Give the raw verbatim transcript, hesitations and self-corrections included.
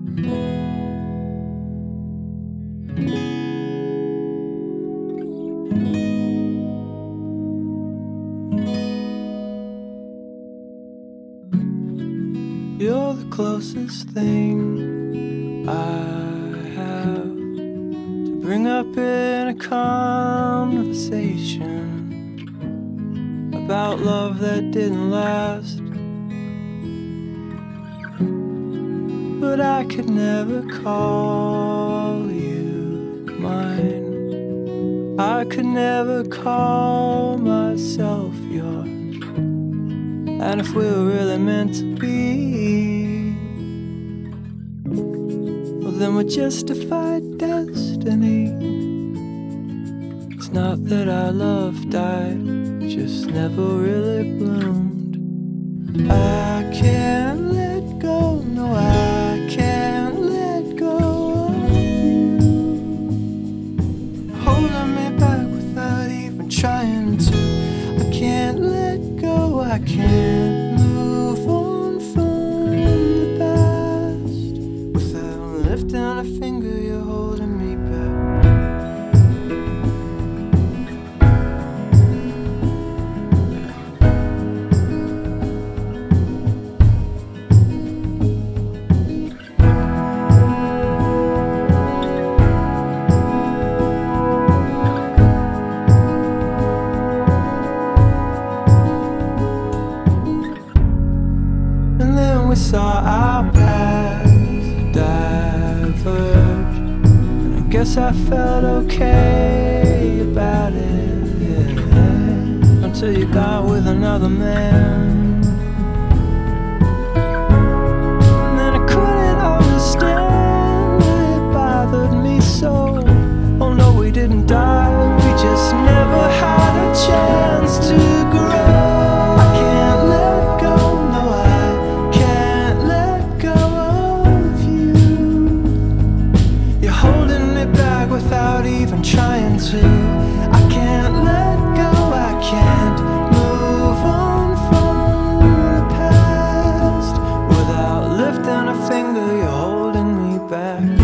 You're the closest thing I have to bring up in a conversation about love that didn't last. But I could never call you mine. I could never call myself yours. And if we were really meant to be, well then we're justified destiny. It's not that our love died, just never really bloomed. I can't let go, no I can't let go of you. Holding me back without even trying to. I can't let go, I can't move on from the past without lifting a finger, you're holding me back. Saw our paths diverge, and I guess I felt okay about it, yeah, until you got with another man. And then I couldn't understand why it bothered me so. Oh no, we didn't die, we just never had a chance to grow. I can't let go, no I without even trying to. I can't let go, I can't move on from the past without lifting a finger, you're holding me back.